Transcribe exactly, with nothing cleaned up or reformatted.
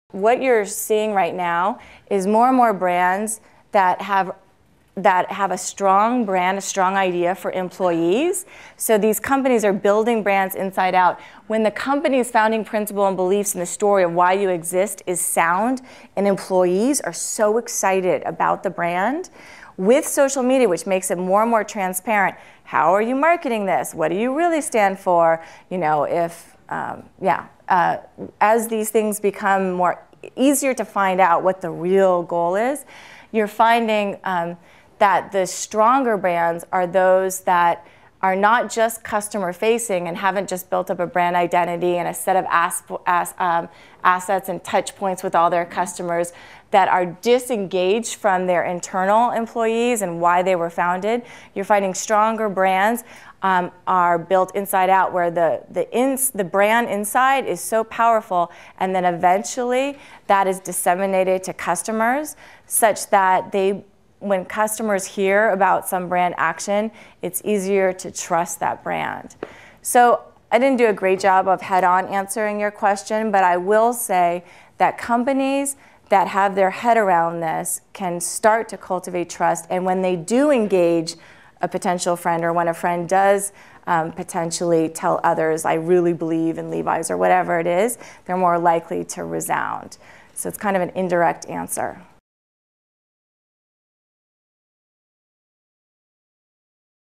What you're seeing right now is more and more brands that have that have a strong brand, a strong idea for employees. So these companies are building brands inside out. When the company's founding principle and beliefs and the story of why you exist is sound, and employees are so excited about the brand, with social media, which makes it more and more transparent, how are you marketing this? What do you really stand for? You know, if, um, yeah, uh, as these things become more easier to find out what the real goal is, you're finding um, that the stronger brands are those that are not just customer facing and haven't just built up a brand identity and a set of as, as, um, assets and touch points with all their customers, that are disengaged from their internal employees and why they were founded. You're finding stronger brands um, are built inside out, where the, the, ins, the brand inside is so powerful, and then eventually that is disseminated to customers such that they, when customers hear about some brand action, it's easier to trust that brand. So I didn't do a great job of head-on answering your question, but I will say that companies that have their head around this can start to cultivate trust, and when they do engage a potential friend, or when a friend does um, potentially tell others, I really believe in Levi's, or whatever it is, they're more likely to resound. So it's kind of an indirect answer.